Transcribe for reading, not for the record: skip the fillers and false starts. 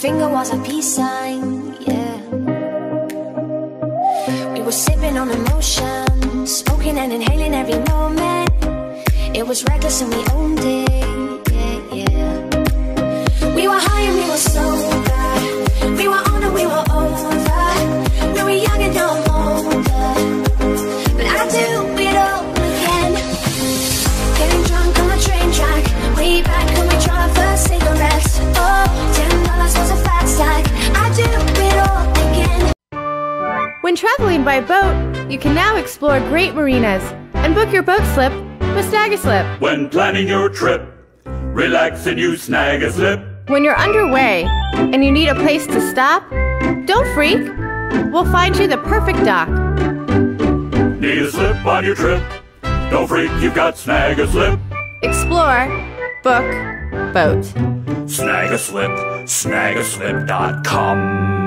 finger was a peace sign, yeah. We were sipping on emotion, smoking and inhaling every moment. It was reckless and we owned it, yeah, yeah. We were high and we were sober. We were on and we were over. We were young and now I'm older, but I do it all again. Getting drunk on the train track, way back when we tried our first cigarettes. Oh, $10 was a fat stack. I do it all again. When traveling by boat, you can now explore great marinas and book your boat slip with Snag-A-Slip. When planning your trip, relax and use Snag-A-Slip. When you're underway and you need a place to stop, don't freak. We'll find you the perfect dock. Need a slip on your trip? Don't freak, you've got Snag-A-Slip. Explore, book, boat. Snag-A-Slip, snagaslip.com.